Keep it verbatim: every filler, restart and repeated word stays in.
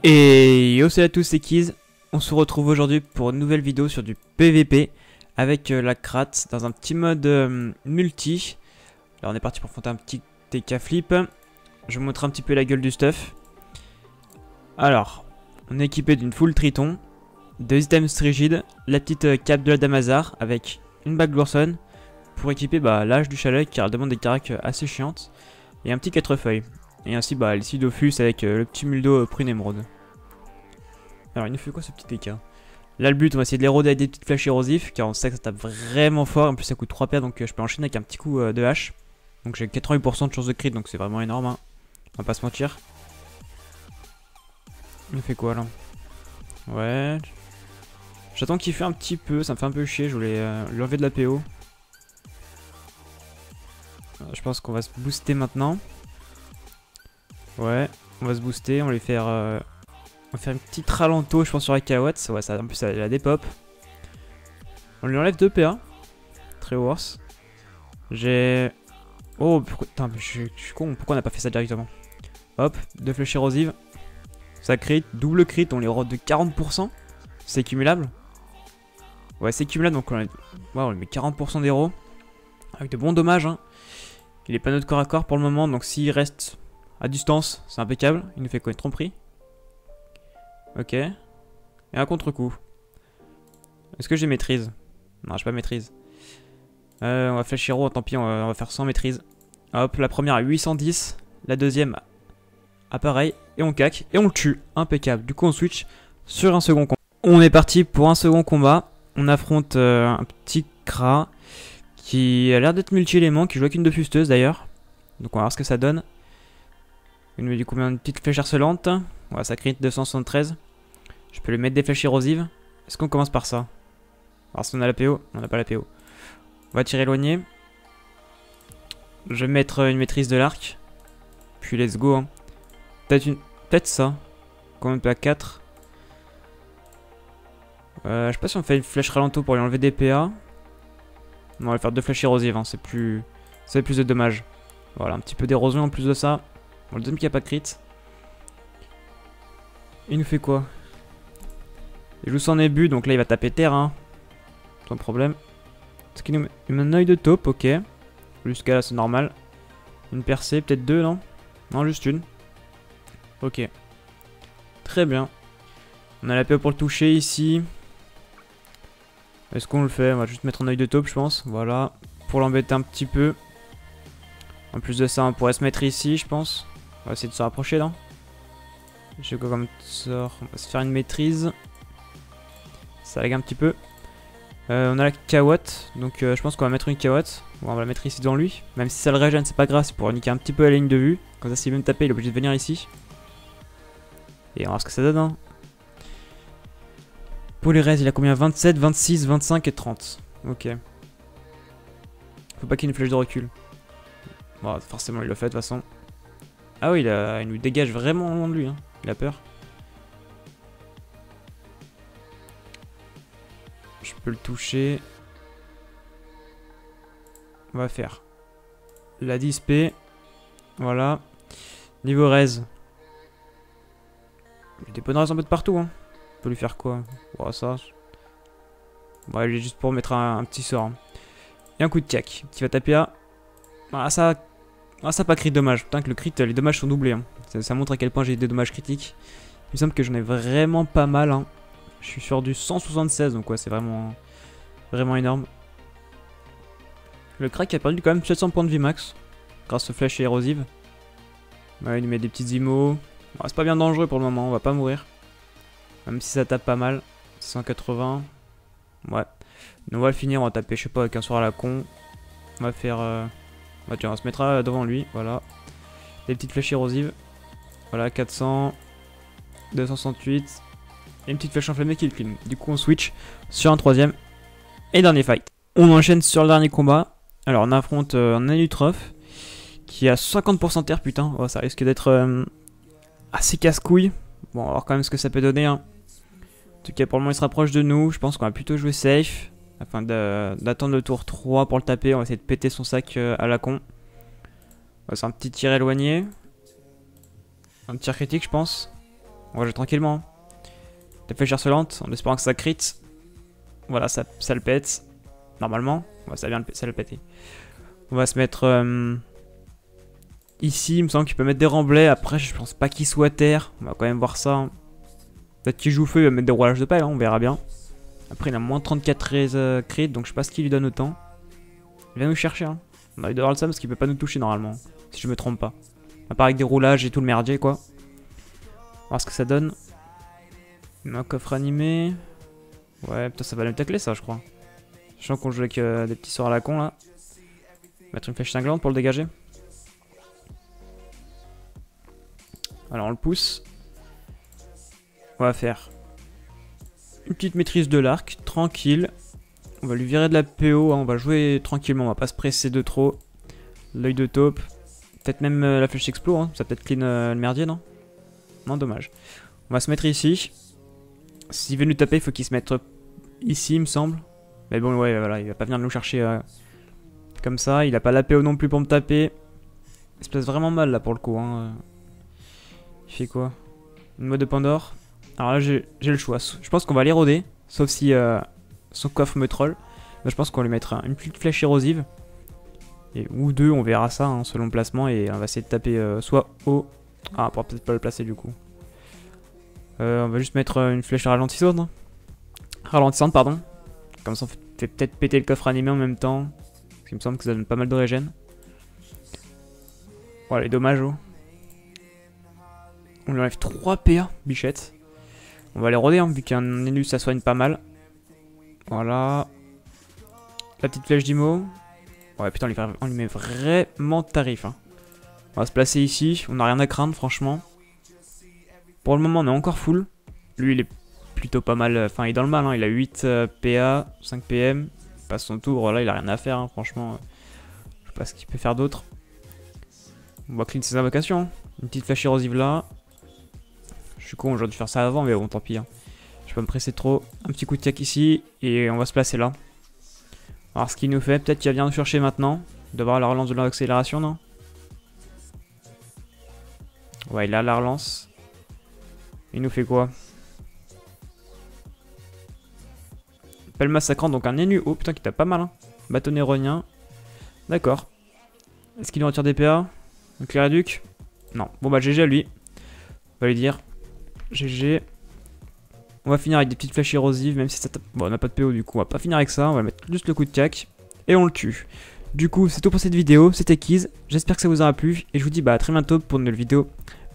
Et yo, salut à tous, c'est Kiz. On se retrouve aujourd'hui pour une nouvelle vidéo sur du P V P avec euh, la Krat dans un petit mode euh, multi. Là on est parti pour affronter un petit T K flip. Je vais vous montrer un petit peu la gueule du stuff. Alors, on est équipé d'une full triton, deux items rigides, la petite euh, cape de la Damazar avec une bague d'Ourson pour équiper bah, l'âge du chalet qui demande des caracs assez chiantes et un petit quatre feuilles. Et ainsi bah, le Sidofus avec euh, le petit muldo euh, prune émeraude. Alors il nous fait quoi ce petit T K? Là le but on va essayer de l'éroder avec des petites flèches érosives car on sait que ça tape vraiment fort. En plus ça coûte trois paires donc euh, je peux enchaîner avec un petit coup euh, de hache. Donc j'ai quatre-vingts pour cent de chance de crit donc c'est vraiment énorme hein. On va pas se mentir. Il nous fait quoi là? Ouais. J'attends qu'il fait un petit peu, ça me fait un peu chier, je voulais euh, lui enlever de la P O. Alors, je pense qu'on va se booster maintenant. Ouais, on va se booster, on va lui faire... Euh, on va faire une petite ralento je pense sur la Kawatt. Ouais, ça, en plus elle a des pop. On lui enlève deux P A. Très worse. J'ai... Oh putain, je, je suis con, pourquoi on n'a pas fait ça directement? Hop, deux flèches érosives. Ça crit, double crit, on les rôde de quarante pour cent. C'est cumulable. Ouais, c'est cumulable, donc on, a... ouais, on lui met quarante pour cent d'héros. Avec de bons dommages. Hein. Il est pas notre corps à corps pour le moment, donc s'il reste à distance, c'est impeccable. Il nous fait quoi, une tromperie? Ok. Et un contre-coup. Est-ce que j'ai maîtrise? Non, j'ai pas maîtrise. Euh, on va flash hero, tant pis, on va, on va faire sans maîtrise. Hop, la première à huit cent dix. La deuxième à pareil. Et on cac. Et on le tue. Impeccable. Du coup, on switch sur un second combat. On est parti pour un second combat. On affronte euh, un petit Krat qui a l'air d'être multi-élément, qui joue avec une de fusteuse d'ailleurs. Donc on va voir ce que ça donne. Il met du coup une petite flèche harcelante. Ouais, ça crit deux cent soixante-treize. Je peux lui mettre des flèches érosives. Est-ce qu'on commence par ça? Alors si on a la P O, on n'a pas la P O. On va tirer éloigné. Je vais mettre une maîtrise de l'arc. Puis let's go. Hein. Peut-être une... Peut-être ça. Combien de P A? quatre. Euh, je sais pas si on fait une flèche ralento pour lui enlever des P A. On va faire deux flèches érosives. Hein. C'est plus... Ça fait plus de dommages. Voilà, un petit peu d'érosion en plus de ça. Bon, le deuxième qui a pas de crit. Il nous fait quoi? Il joue sans début, donc là il va taper terre, hein. Sans problème. Est-ce qu'il nous met... Il met un œil de taupe, ok. Jusqu'à là c'est normal. Une percée, peut-être deux, non? Non, juste une. Ok. Très bien. On a la P O pour le toucher ici. Est-ce qu'on le fait? On va juste mettre un œil de taupe, je pense. Voilà. Pour l'embêter un petit peu. En plus de ça, on pourrait se mettre ici, je pense. On va essayer de se rapprocher, là. J'ai quoi comme sort? On va se faire une maîtrise. Ça lag un petit peu. Euh, on a la Kawatt, donc euh, je pense qu'on va mettre une Kawatt. Bon, on va la mettre ici devant lui. Même si ça le régène, c'est pas grave, c'est pour niquer un petit peu la ligne de vue. Comme ça, s'il veut me taper, il est obligé de venir ici. Et on va voir ce que ça donne. Hein. Pour les restes, il a combien? Vingt-sept, vingt-six, vingt-cinq et trente. Ok. Faut pas qu'il y ait une flèche de recul. Bon, forcément, il le fait de toute façon. Ah oui, il, a... il nous dégage vraiment loin de lui. Hein. Il a peur. Je peux le toucher. On va faire la dix P. Voilà. Niveau raise. Il y a des bonnes raises un peu de partout. Hein. On peut lui faire quoi? Bon, ça. Bon, il est juste pour mettre un, un petit sort. Hein. Et un coup de tiac qui va taper à. Ah, ça. Ah, ça pas crit dommage. Putain, que le crit, les dommages sont doublés. Hein. Ça, ça montre à quel point j'ai des dommages critiques. Il me semble que j'en ai vraiment pas mal. Hein. Je suis sur du cent soixante-seize, donc ouais, c'est vraiment, vraiment énorme. Le crack a perdu quand même sept cents points de vie max, grâce aux flèches érosives. Ouais, il lui met des petites immos. Bon, c'est pas bien dangereux pour le moment, on va pas mourir. Même si ça tape pas mal. cent quatre-vingts. Ouais. Nous on va le finir, on va taper, je sais pas, avec un sort à la con. On va faire... Euh... Bah tiens, on se mettra devant lui, voilà. Des petites flèches érosives. Voilà, quatre cents. deux cent soixante-huit. Et une petite flèche enflammée qui le clean. Du coup on switch sur un troisième et dernier fight. On enchaîne sur le dernier combat. Alors on affronte euh, un Anutrof qui a cinquante pour cent terre, putain. Oh, ça risque d'être euh, assez casse-couille. Bon, on va voir quand même ce que ça peut donner. Hein. En tout cas pour le moment il se rapproche de nous. Je pense qu'on va plutôt jouer safe. Afin d'attendre le tour trois pour le taper. On va essayer de péter son sac euh, à la con. C'est un petit tir éloigné. Un tir critique je pense. On va jouer tranquillement. La flèche harcelante, en espérant que ça crit. Voilà, ça, ça le pète. Normalement. Ouais, ça vient le, ça le péter. On va se mettre euh, ici. Il me semble qu'il peut mettre des remblais. Après, je pense pas qu'il soit terre. On va quand même voir ça. Hein. Peut-être qu'il joue feu, il va mettre des roulages de pelle. Hein, on verra bien. Après, il a moins trente-quatre raise euh, crit. Donc, je sais pas ce qu'il lui donne autant. Il vient nous chercher. Hein. On a envie d'avoir le seum parce qu'il peut pas nous toucher normalement. Si je me trompe pas. À part avec des roulages et tout le merdier, quoi. On va voir ce que ça donne. Un coffre animé. Ouais, putain, ça va nous tacler ça, je crois. Sachant qu'on joue avec euh, des petits sorts à la con là. Mettre une flèche cinglante pour le dégager. Alors on le pousse. On va faire une petite maîtrise de l'arc, tranquille. On va lui virer de la P O, hein. On va jouer tranquillement, on va pas se presser de trop. L'œil de taupe. Peut-être même euh, la flèche explo, hein. Ça peut-être clean euh, le merdier, non? Non, dommage. On va se mettre ici. S'il veut nous taper, il faut qu'il se mette ici, il me semble. Mais bon, ouais, voilà, il va pas venir nous chercher euh, comme ça. Il a pas la P O non plus pour me taper. Il se place vraiment mal là pour le coup. Hein. Il fait quoi? Une mode de Pandore. Alors là, j'ai le choix. Je pense qu'on va l'éroder. Sauf si euh, son coffre me troll. Mais je pense qu'on va lui mettre une petite flèche érosive. Et, ou deux, on verra ça hein, selon le placement. Et on va essayer de taper euh, soit haut. Ah, on pourra peut-être pas le placer du coup. Euh, on va juste mettre une flèche ralentissante. Hein. Ralentissante, pardon. Comme ça, on fait peut-être péter le coffre animé en même temps. Parce qu'il me semble que ça donne pas mal de régène. Voilà, les dommages. Oh. On lui enlève trois P A, bichette. On va les roder, hein, vu qu'un élu ça soigne pas mal. Voilà. La petite flèche d'Imo. Ouais, putain, on lui, on lui met vraiment tarif. Hein. On va se placer ici. On n'a rien à craindre, franchement. Pour le moment, on est encore full. Lui, il est plutôt pas mal. Enfin, il est dans le mal. Hein. Il a huit euh, P A, cinq P M. Il passe son tour. Là, il a rien à faire, hein, franchement. Je sais pas ce qu'il peut faire d'autre. On va clean ses invocations. Hein. Une petite flèche érosive là. Je suis con, j'aurais dû faire ça avant, mais bon, tant pis. Hein. Je vais pas me presser trop. Un petit coup de tac ici. Et on va se placer là. Alors, ce qu'il nous fait, peut-être qu'il va bien nous chercher maintenant. Il doit avoir la relance de l'accélération, non? Ouais, il a la relance. Il nous fait quoi? Pelle massacrante, donc un élu. Oh putain, qui tape pas mal. Hein. Bâtonnet rognien. D'accord. Est-ce qu'il nous retire des P A? Donc les réducs? Non. Bon bah G G à lui. On va lui dire G G. On va finir avec des petites flèches érosives, même si ça tape. Bon, on n'a pas de P O du coup, on va pas finir avec ça. On va mettre juste le coup de cac. Et on le tue. Du coup, c'est tout pour cette vidéo. C'était Kiz. J'espère que ça vous aura plu. Et je vous dis bah à très bientôt pour une nouvelle vidéo.